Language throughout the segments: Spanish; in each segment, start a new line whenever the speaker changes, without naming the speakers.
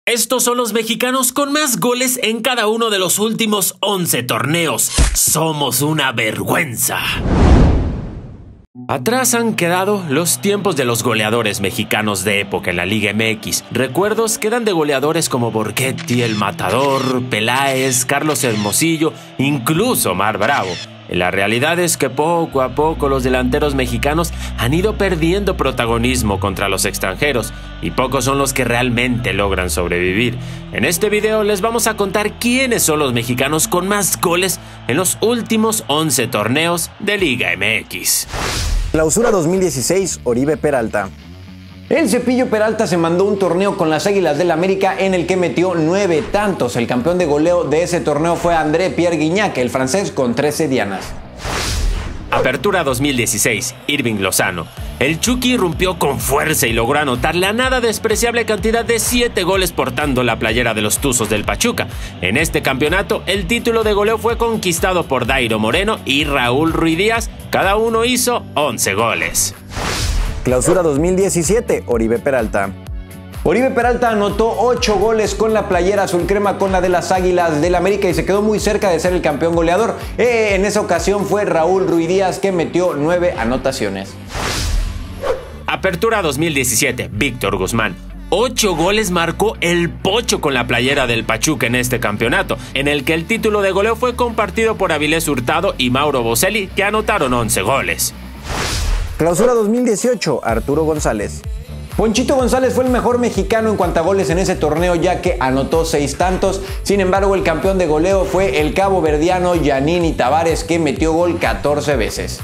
Estos son los mexicanos con más goles en cada uno de los últimos 11 torneos. Somos una vergüenza. Atrás han quedado los tiempos de los goleadores mexicanos de época en la Liga MX. Recuerdos quedan de goleadores como Borghetti, El Matador, Peláez, Carlos Hermosillo, incluso Omar Bravo. La realidad es que poco a poco los delanteros mexicanos han ido perdiendo protagonismo contra los extranjeros y pocos son los que realmente logran sobrevivir. En este video les vamos a contar quiénes son los mexicanos con más goles en los últimos 11 torneos de Liga MX.
Clausura 2016, Oribe Peralta.
El Cepillo Peralta se mandó un torneo con las Águilas del América en el que metió 9 tantos. El campeón de goleo de ese torneo fue André Pierre Gignac, el francés, con 13 dianas.
Apertura 2016, Irving Lozano. El Chucky irrumpió con fuerza y logró anotar la nada despreciable cantidad de 7 goles portando la playera de los Tuzos del Pachuca. En este campeonato, el título de goleo fue conquistado por Dairo Moreno y Raúl Ruiz Díaz. Cada uno hizo 11 goles.
Clausura 2017, Oribe Peralta.
Oribe Peralta anotó 8 goles con la playera azul crema con la de las Águilas del América y se quedó muy cerca de ser el campeón goleador. En esa ocasión fue Raúl Ruiz Díaz que metió 9 anotaciones.
Apertura 2017, Víctor Guzmán. 8 goles marcó el Pocho con la playera del Pachuca en este campeonato, en el que el título de goleo fue compartido por Avilés Hurtado y Mauro Boselli, que anotaron 11 goles.
Clausura 2018, Arturo González.
Ponchito González fue el mejor mexicano en cuanto a goles en ese torneo, ya que anotó 6 tantos. Sin embargo, el campeón de goleo fue el caboverdiano Yanini Tavares, que metió gol 14 veces.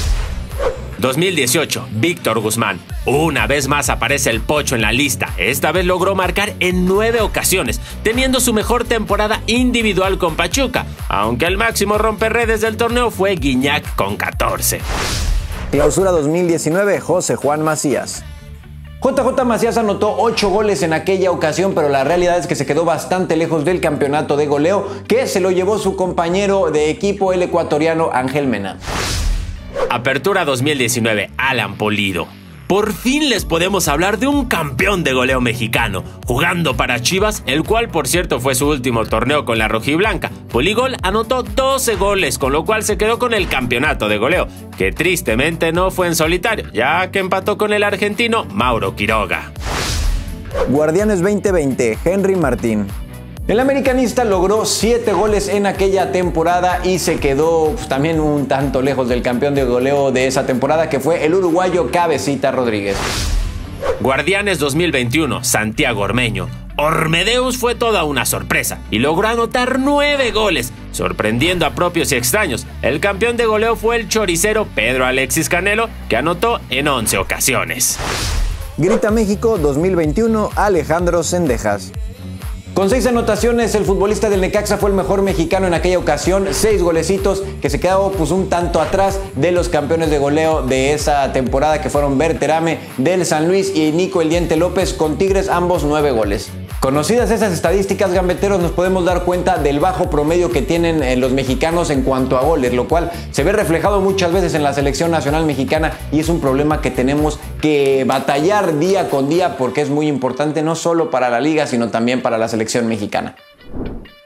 2018, Víctor Guzmán. Una vez más aparece el Pocho en la lista. Esta vez logró marcar en 9 ocasiones, teniendo su mejor temporada individual con Pachuca, aunque el máximo romperredes del torneo fue Gignac con 14.
Clausura 2019, José Juan Macías.
JJ Macías anotó 8 goles en aquella ocasión, pero la realidad es que se quedó bastante lejos del campeonato de goleo, que se lo llevó su compañero de equipo, el ecuatoriano Ángel Mena.
Apertura 2019, Alan Pulido. Por fin les podemos hablar de un campeón de goleo mexicano, jugando para Chivas, el cual por cierto fue su último torneo con la rojiblanca. Puligol anotó 12 goles, con lo cual se quedó con el campeonato de goleo, que tristemente no fue en solitario, ya que empató con el argentino Mauro Quiroga.
Guardianes 2020, Henry Martín.
El americanista logró 7 goles en aquella temporada y se quedó también un tanto lejos del campeón de goleo de esa temporada, que fue el uruguayo Cabecita Rodríguez.
Guardianes 2021, Santiago Ormeño. Ormedeus fue toda una sorpresa y logró anotar 9 goles, sorprendiendo a propios y extraños. El campeón de goleo fue el choricero Pedro Alexis Canelo, que anotó en 11 ocasiones.
Grita México 2021, Alejandro Zendejas.
Con 6 anotaciones, el futbolista del Necaxa fue el mejor mexicano en aquella ocasión, 6 golecitos, que se quedó un tanto atrás de los campeones de goleo de esa temporada, que fueron Berterame del San Luis y Nico El Diente López con Tigres, ambos 9 goles. Conocidas esas estadísticas, gambeteros, nos podemos dar cuenta del bajo promedio que tienen los mexicanos en cuanto a goles, lo cual se ve reflejado muchas veces en la selección nacional mexicana y es un problema que tenemos que batallar día con día porque es muy importante no solo para la liga, sino también para la selección mexicana.